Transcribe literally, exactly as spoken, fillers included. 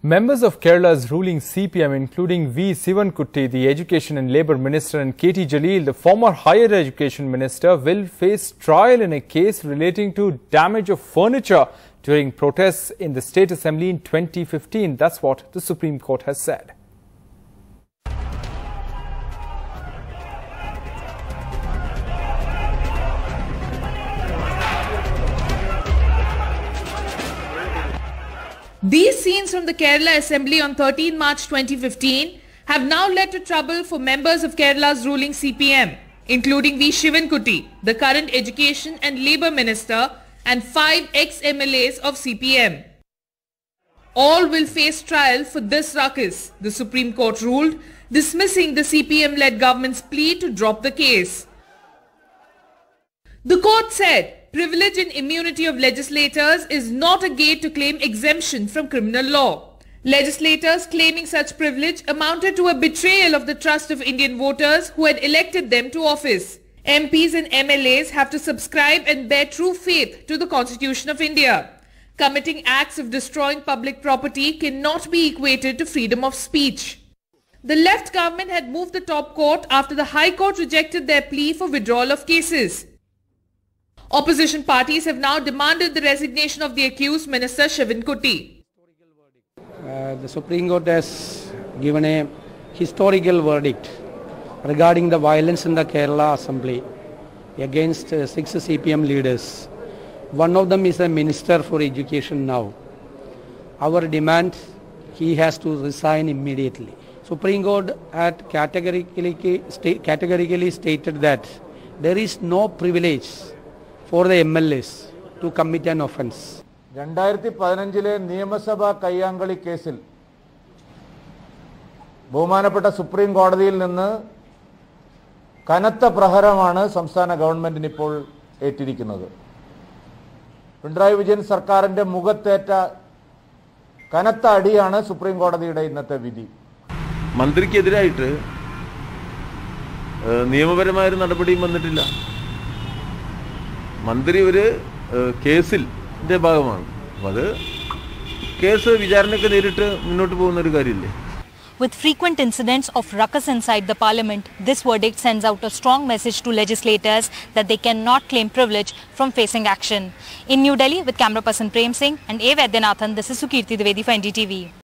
Members of Kerala's ruling C P M, including V. Sivankutty, the Education and Labour Minister, and K T Jaleel, the former Higher Education Minister, will face trial in a case relating to damage of furniture during protests in the State Assembly in twenty fifteen. That's what the Supreme Court has said. These scenes from the Kerala Assembly on thirteenth March twenty fifteen have now led to trouble for members of Kerala's ruling C P M, including V. Sivankutty, the current Education and Labour Minister, and five ex-M L As of C P M. All will face trial for this ruckus, the Supreme Court ruled, dismissing the C P M-led government's plea to drop the case. The court said, privilege and immunity of legislators is not a gate to claim exemption from criminal law. Legislators claiming such privilege amounted to a betrayal of the trust of Indian voters who had elected them to office. M Ps and M L As have to subscribe and bear true faith to the Constitution of India. Committing acts of destroying public property cannot be equated to freedom of speech. The left government had moved the top court after the High Court rejected their plea for withdrawal of cases. Opposition parties have now demanded the resignation of the accused Minister Sivankutty. Uh, the Supreme Court has given a historical verdict regarding the violence in the Kerala Assembly against uh, six C P M leaders. One of them is a Minister for Education now. Our demand, he has to resign immediately. Supreme Court had categorically, sta categorically stated that there is no privilege for the M L As to commit an offence. രണ്ടായിരത്തി പതിനഞ്ചിലെ നിയമസഭാ കയ്യാങ്കളി കേസിൽ ബഹുമാനപ്പെട്ട supreme കോടതിയിൽ നിന്ന് കനത്ത പ്രഹരമാണ് സംസ്ഥാന ഗവൺമെന്റിന് ഇപ്പോൾ ഏറ്റിരിക്കുന്നത്. പിണറായി വിജയൻ സർക്കാരിന്റെ മുഖത്തേറ്റ കനത്ത അടിയാണ് സുപ്രീം കോടതിയുടെ ഇന്നത്തെ വിധി. മന്ത്രിക്കെതിരായിട്ട് നിയമപരമായ ഒരു നടപടിയും വന്നിട്ടില്ല. മന്ത്രി ഒരു കേസിന്റെ ഭാഗമാണ്. അത് കേസ് വിചാരണയ്ക്ക് നേരിട്ട് മുന്നോട്ട് പോകുന്ന ഒരു കാര്യമില്ലേ. With frequent incidents of ruckus inside the parliament, this verdict sends out a strong message to legislators that they cannot claim privilege from facing action. In New Delhi, with camera person Prem Singh and A. Vaidyanathan, this is Sukirti Dwivedi for N D T V.